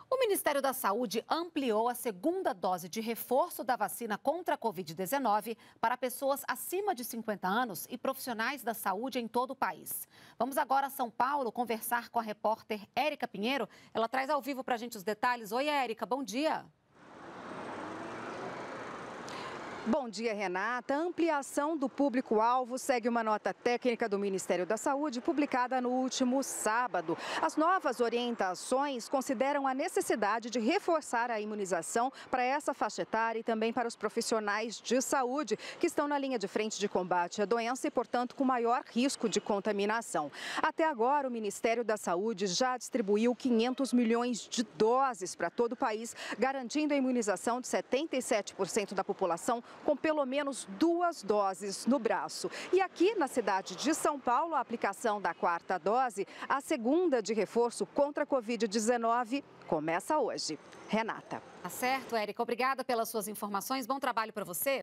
O Ministério da Saúde ampliou a segunda dose de reforço da vacina contra a Covid-19 para pessoas acima de 50 anos e profissionais da saúde em todo o país. Vamos agora a São Paulo conversar com a repórter Érica Pinheiro. Ela traz ao vivo para a gente os detalhes. Oi, Érica, bom dia. Bom dia, Renata. A ampliação do público-alvo segue uma nota técnica do Ministério da Saúde publicada no último sábado. As novas orientações consideram a necessidade de reforçar a imunização para essa faixa etária e também para os profissionais de saúde que estão na linha de frente de combate à doença e, portanto, com maior risco de contaminação. Até agora, o Ministério da Saúde já distribuiu 500 milhões de doses para todo o país, garantindo a imunização de 77% da população com pelo menos 2 doses no braço. E aqui na cidade de São Paulo, a aplicação da 4ª dose, a segunda de reforço contra a Covid-19, começa hoje. Renata. Tá certo, Érica. Obrigada pelas suas informações. Bom trabalho para você.